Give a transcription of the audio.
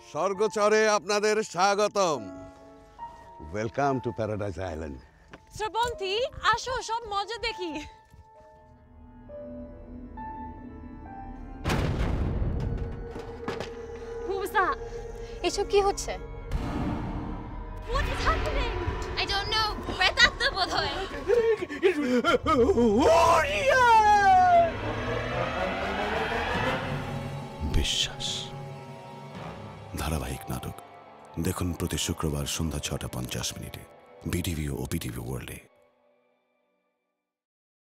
স্বর্গচরে আপনাদের স্বাগতম। Welcome to paradise island. Srabanti, আসো সব মজা দেখি। এসব কি হচ্ছে? What is happening? I don't know. প্রেতাত্মা বোধহয়। বিশ্বাস ধারাবাহিক নাটক দেখুন প্রতি শুক্রবার সন্ধ্যা ৬টা ৫০ মিনিটে বিটিভি ও ওপিটিভি ওয়ার্ল্ডে।